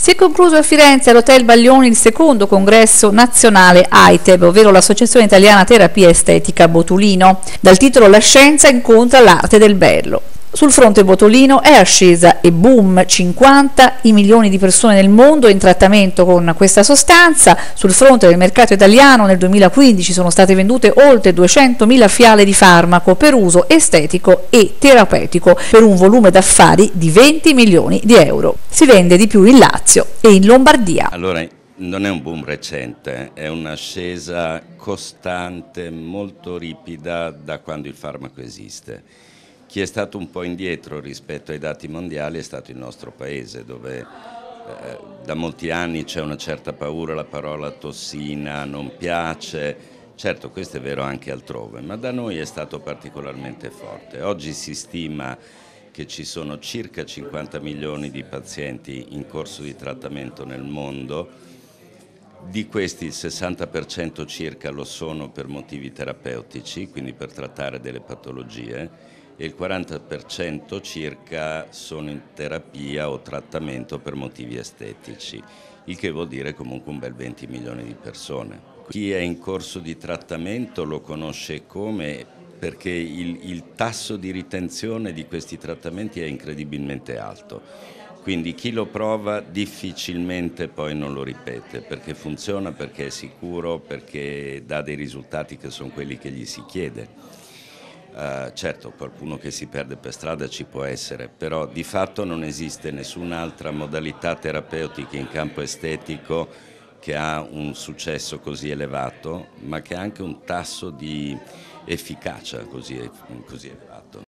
Si è concluso a Firenze all'Hotel Baglioni il secondo congresso nazionale AITEB, ovvero l'Associazione Italiana Terapia Estetica Botulino, dal titolo La scienza incontra l'arte del bello. Sul fronte botulino è ascesa e boom, 50 i milioni di persone nel mondo in trattamento con questa sostanza. Sul fronte del mercato italiano nel 2015 sono state vendute oltre 200.000 fiale di farmaco per uso estetico e terapeutico per un volume d'affari di 20 milioni di euro. Si vende di più in Lazio e in Lombardia. Allora, non è un boom recente, è un'ascesa costante, molto ripida da quando il farmaco esiste. Chi è stato un po' indietro rispetto ai dati mondiali è stato il nostro paese, dove da molti anni c'è una certa paura, la parola tossina non piace. Certo, questo è vero anche altrove, ma da noi è stato particolarmente forte. Oggi si stima che ci sono circa 50 milioni di pazienti in corso di trattamento nel mondo. Di questi il 60% circa lo sono per motivi terapeutici, quindi per trattare delle patologie, e il 40% circa sono in terapia o trattamento per motivi estetici, il che vuol dire comunque un bel 20 milioni di persone. Chi è in corso di trattamento lo conosce come, perché il tasso di ritenzione di questi trattamenti è incredibilmente alto. Quindi chi lo prova difficilmente poi non lo ripete, perché funziona, perché è sicuro, perché dà dei risultati che sono quelli che gli si chiede. Certo, qualcuno che si perde per strada ci può essere, però di fatto non esiste nessun'altra modalità terapeutica in campo estetico che ha un successo così elevato, ma che ha anche un tasso di efficacia così elevato.